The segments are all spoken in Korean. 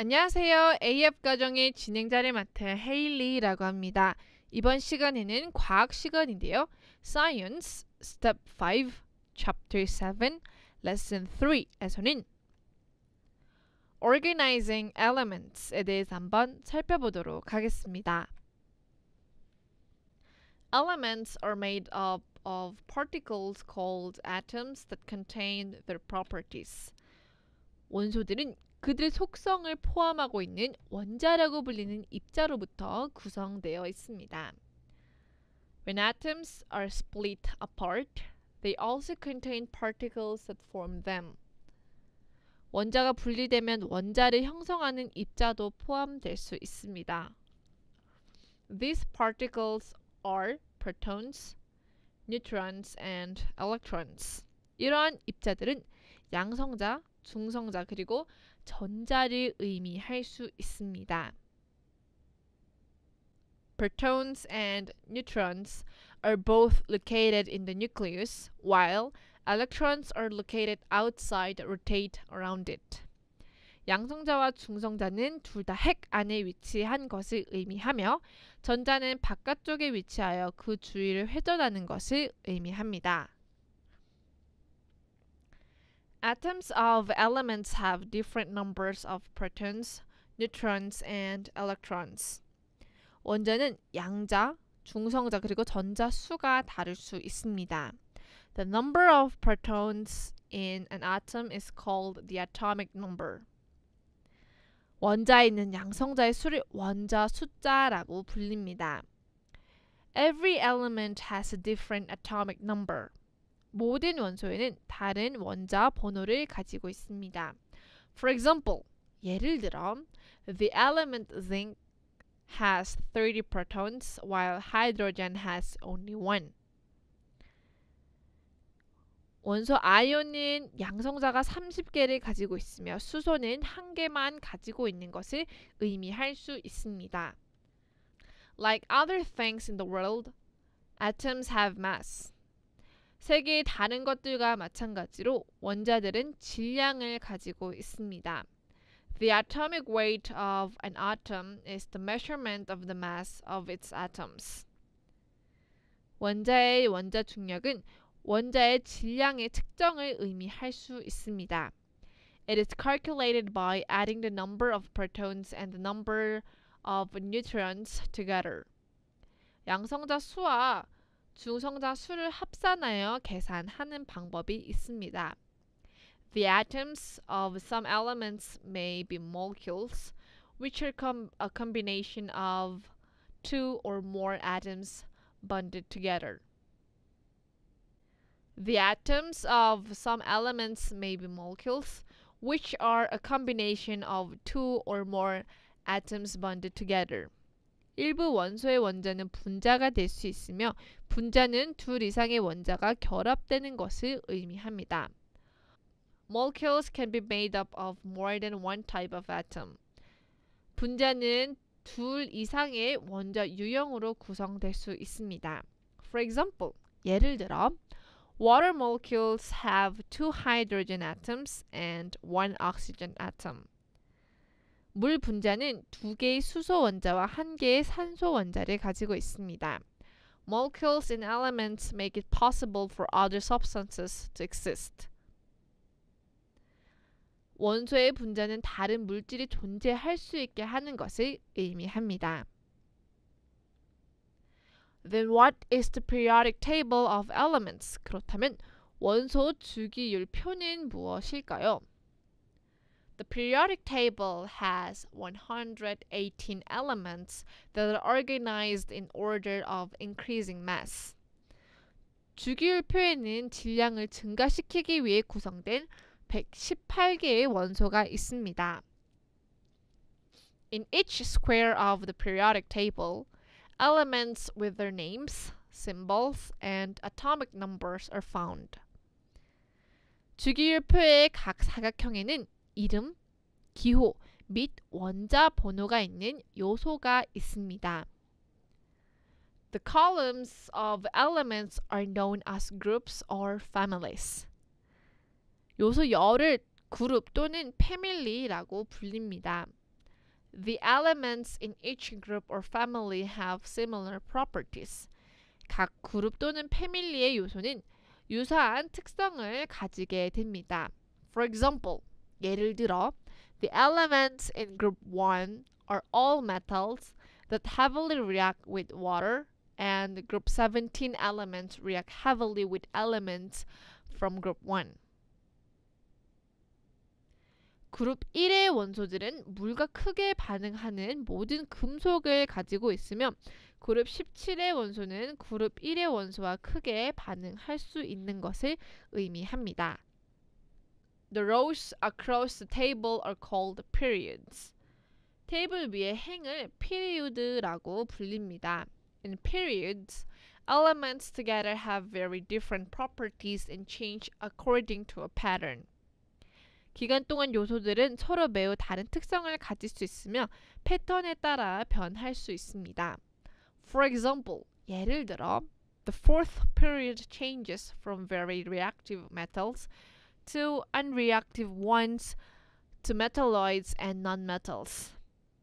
안녕하세요. A앱 과정의 진행자를 맡은 헤일리라고 합니다. 이번 시간에는 과학 시간인데요. Science Step 5, Chapter 7, Lesson 3에서는 Organizing Elements에 대해서 한번 살펴보도록 하겠습니다. Elements are made up of particles called atoms that contain their properties. 원소들은 그들의 속성을 포함하고 있는 원자라고 불리는 입자로부터 구성되어 있습니다. When atoms are split apart, they also contain particles that form them. 원자가 분리되면 원자를 형성하는 입자도 포함될 수 있습니다. These particles are protons, neutrons, and electrons. 이러한 입자들은 양성자, 중성자 그리고 전자를 의미할 수 있습니다. Protons and neutrons are both located in the nucleus, while electrons are located outside that rotate around it. 양성자와 중성자는 둘 다 핵 안에 위치한 것을 의미하며 전자는 바깥쪽에 위치하여 그 주위를 회전하는 것을 의미합니다. Atoms of elements have different numbers of protons, neutrons, and electrons. 원자는 양자, 중성자 그리고 전자 수가 다를 수 있습니다. The number of protons in an atom is called the atomic number. 원자에 있는 양성자의 수를 원자 숫자라고 불립니다. Every element has a different atomic number. 모든 원소에는 다른 원자 번호를 가지고 있습니다. For example, 예를 들어, the element zinc has 30 protons while hydrogen has only 1. 원소 아연은 양성자가 30개를 가지고 있으며 수소는 1개만 가지고 있는 것을 의미할 수 있습니다. Like other things in the world, atoms have mass. 세계의 다른 것들과 마찬가지로 원자들은 질량을 가지고 있습니다. The atomic weight of an atom is the measurement of the mass of its atoms. 원자의 원자 중력은 원자의 질량의 측정을 의미할 수 있습니다. It is calculated by adding the number of protons and the number of neutrons together. 양성자 수와 중성자 수를 합산하여 계산하는 방법이 있습니다. The atoms of some elements may be molecules, which are a combination of two or more atoms bonded together. The atoms of some elements may be molecules, which are a combination of two or more atoms bonded together. 일부 원소의 원자는 분자가 될 수 있으며 분자는 둘 이상의 원자가 결합되는 것을 의미합니다. Molecules can be made up of more than one type of atom. 분자는 둘 이상의 원자 유형으로 구성될 수 있습니다. For example, 예를 들어 water molecules have two hydrogen atoms and one oxygen atom. 물 분자는 2개의 수소 원자와 1개의 산소 원자를 가지고 있습니다. Molecules in elements make it possible for other substances to exist. 원소의 분자는 다른 물질이 존재할 수 있게 하는 것을 의미합니다. Then what is the periodic table of elements? 그렇다면 원소 주기율 표는 무엇일까요? The periodic table has 118 elements that are organized in order of increasing mass. 주기율표에는 질량을 증가시키기 위해 구성된 118개의 원소가 있습니다. In each square of the periodic table, elements with their names, symbols, and atomic numbers are found. 주기율표의 각 사각형에는 이름, 기호 및 원자 번호가 있는 요소가 있습니다. The columns of elements are known as groups or families. 요소 열을 그룹 또는 패밀리라고 불립니다. The elements in each group or family have similar properties. 각 그룹 또는 패밀리의 요소는 유사한 특성을 가지게 됩니다. For example, 예를 들어, the elements in group 1 are all metals that heavily react with water, and group 17 elements react heavily with elements from group 1. 그룹 1의 원소들은 물과 크게 반응하는 모든 금속을 가지고 있으며 그룹 17의 원소는 그룹 1의 원소와 크게 반응할 수 있는 것을 의미합니다. The rows across the table are called periods. 테이블 위의 행을 period라고 불립니다. In periods, elements together have very different properties and change according to a pattern. 기간 동안 요소들은 서로 매우 다른 특성을 가질 수 있으며 패턴에 따라 변할 수 있습니다. For example, 예를 들어, the fourth period changes from very reactive metals to unreactive ones to metalloids and nonmetals.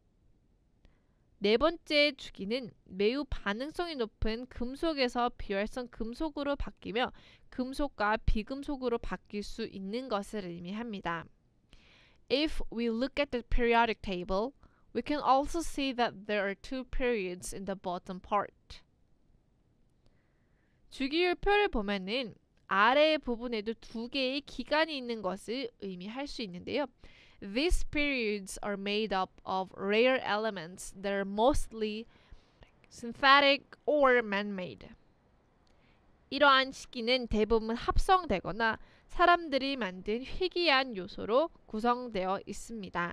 네 번째 주기는 매우 반응성이 높은 금속에서 비활성 금속으로 바뀌며 금속과 비금속으로 바뀔 수 있는 것을 의미합니다. If we look at the periodic table, we can also see that there are two periods in the bottom part. 주기율표를 보면은 아래 부분에도 두 개의 기간이 있는 것을 의미할 수 있는데요. These periods are made up of rare elements that are mostly synthetic or man-made. 이러한 시기는 대부분 합성되거나 사람들이 만든 희귀한 요소로 구성되어 있습니다.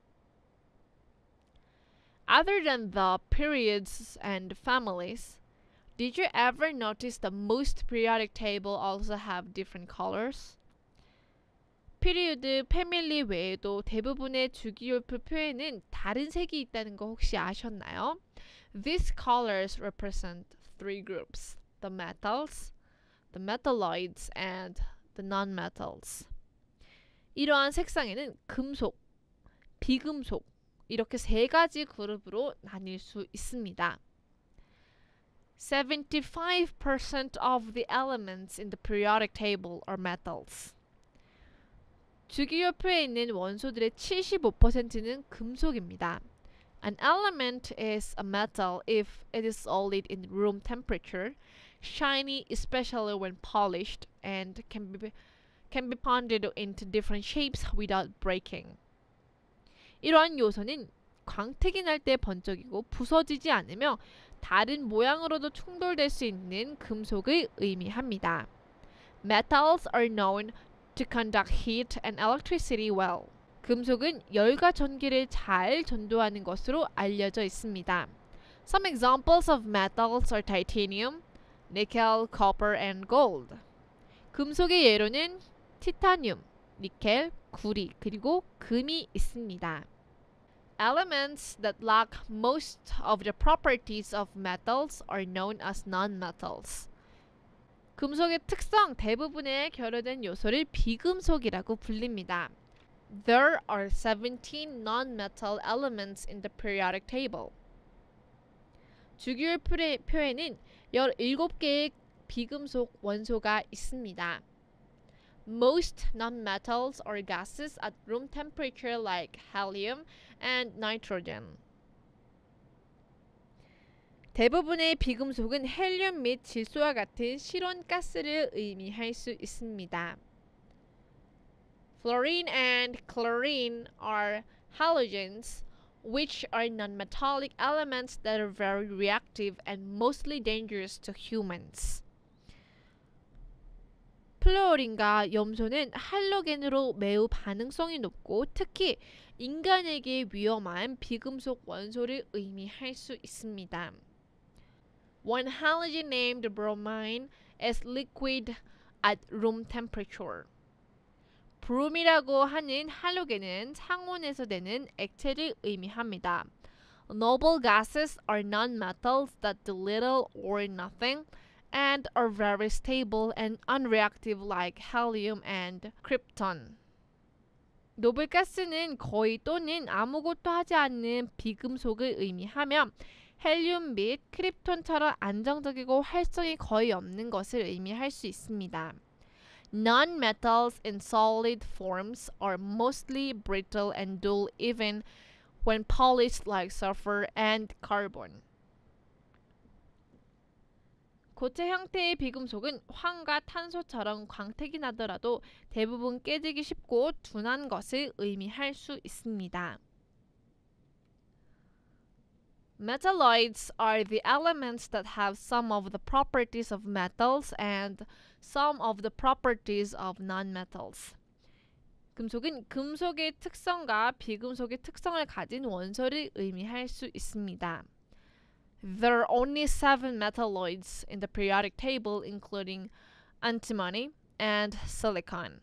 Other than the periods and families, did you ever notice that most periodic table also have different colors? 피리어드, 패밀리 외에도 대부분의 주기율표 표에는 다른 색이 있다는 거 혹시 아셨나요? These colors represent three groups: the metals, the metalloids, and the nonmetals. 이러한 색상에는 금속, 비금속 이렇게 세 가지 그룹으로 나뉠 수 있습니다. 75% of the elements in the periodic table are metals. 주기율표에 있는 원소들의 75%는 금속입니다. An element is a metal if it is solid in room temperature, shiny especially when polished, and can be pounded into different shapes without breaking. 이러한 요소는 광택이 날 때 번쩍이고 부서지지 않으며 다른 모양으로도 충돌될 수 있는 금속을 의미합니다. Metals are known to conduct heat and electricity well. 금속은 열과 전기를 잘 전도하는 것으로 알려져 있습니다. Some examples of metals are titanium, nickel, copper, and gold. 금속의 예로는 티타늄, 니켈, 구리, 그리고 금이 있습니다. Elements that lack most of the properties of metals are known as nonmetals. 금속의 특성 대부분의 결여된 요소를 비금속이라고 불립니다. There are 17 non-metal elements in the periodic table. 주기율표에는 17개의 비금속 원소가 있습니다. Most nonmetals are gases at room temperature like helium and nitrogen. 대부분의 비금속은 헬륨 및 질소와 같은 실온 가스를 의미할 수 있습니다. Fluorine and chlorine are halogens, which are nonmetallic elements that are very reactive and mostly dangerous to humans. 플루오린과 염소는 할로겐으로 매우 반응성이 높고 특히 인간에게 위험한 비금속 원소를 의미할 수 있습니다. One halogen named bromine is liquid at room temperature. 브롬이라고 하는 할로겐은 상온에서 되는 액체를 의미합니다. Noble gases are nonmetals that do little or nothing and are very stable and unreactive like helium and krypton. 노블가스는 거의 또는 아무것도 하지 않는 비금속을 의미하며 헬륨 및 크립톤처럼 안정적이고 활성이 거의 없는 것을 의미할 수 있습니다. Non-metals in solid forms are mostly brittle and dull even when polished like sulfur and carbon. 고체 형태의 비금속은 황과 탄소처럼 광택이 나더라도 대부분 깨지기 쉽고 둔한 것을 의미할 수 있습니다. Metalloids are the elements that have some of the properties of metals and some of the properties of nonmetals. 금속은 금속의 특성과 비금속의 특성을 가진 원소를 의미할 수 있습니다. There are only 7 metalloids in the periodic table, including antimony and silicon.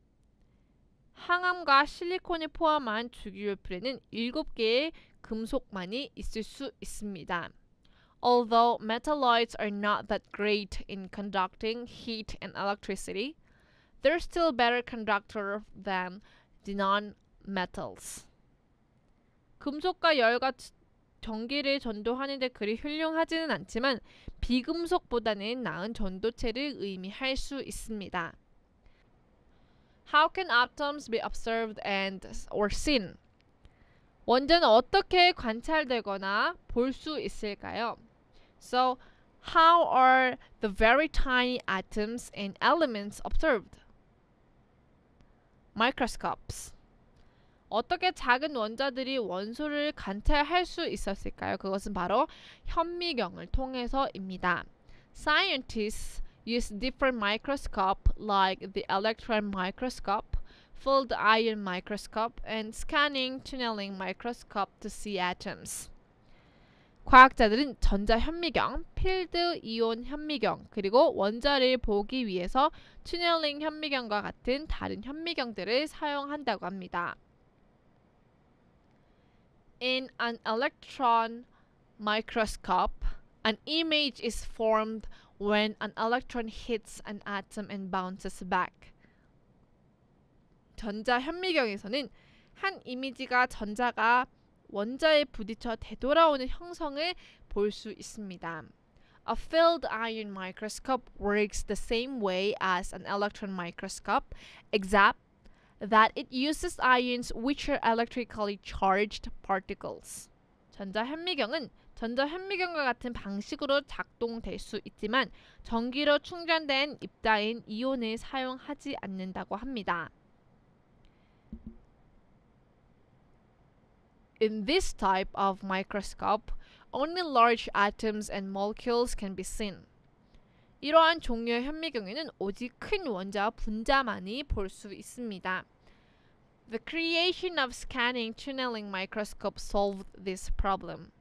항암과 실리콘을 포함한 주기율풀에는 7개의 금속만이 있을 수 있습니다. Although metalloids are not that great in conducting heat and electricity, they're still better conductor than the non-metals. 금속과 열과 전기를 전도하는 데 그리 훌륭하지는 않지만 비금속보다는 나은 전도체를 의미할 수 있습니다. How can atoms be observed and or seen? 원자는 어떻게 관찰되거나 볼 수 있을까요? So, how are the very tiny atoms and elements observed? Microscopes. 어떻게 작은 원자들이 원소를 관찰할 수 있었을까요? 그것은 바로 현미경을 통해서입니다. Scientists use different microscopes like the electron microscope, filled ion microscope, and scanning tunneling microscope to see atoms. 과학자들은 전자 현미경, 필드 이온 현미경, 그리고 원자를 보기 위해서 튜넬링 현미경과 같은 다른 현미경들을 사용한다고 합니다. In an electron microscope, an image is formed when an electron hits an atom and bounces back. 전자 현미경에서는 한 이미지가 전자가 원자에 부딪혀 되돌아오는 형성을 볼 수 있습니다. A filled ion microscope works the same way as an electron microscope, except that it uses ions which are electrically charged particles. 전자 현미경은 전자 현미경과 같은 방식으로 작동될 수 있지만 전기로 충전된 입자인 이온을 사용하지 않는다고 합니다. In this type of microscope, only large atoms and molecules can be seen. 이러한 종류의 현미경에는 오직 큰 원자와 분자만이 볼 수 있습니다. The creation of scanning tunneling microscope solved this problem.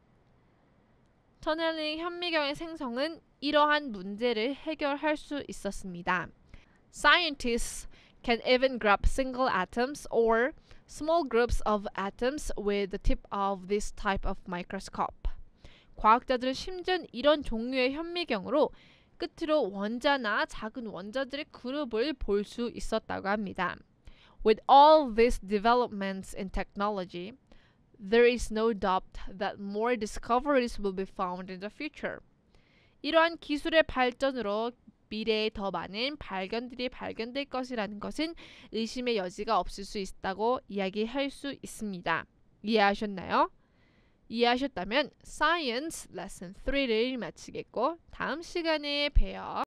터널링 현미경의 생성은 이러한 문제를 해결할 수 있었습니다. Scientists can even grab single atoms or small groups of atoms with the tip of this type of microscope. 과학자들은 심지어 이런 종류의 현미경으로 끝으로 원자나 작은 원자들의 그룹을 볼 수 있었다고 합니다. With all these developments in technology, there is no doubt that more discoveries will be found in the future. 이러한 기술의 발전으로 미래에 더 많은 발견들이 발견될 것이라는 것은 의심의 여지가 없을 수 있다고 이야기할 수 있습니다. 이해하셨나요? 이해하셨다면 Science Lesson 3를 마치겠고 다음 시간에 봬요.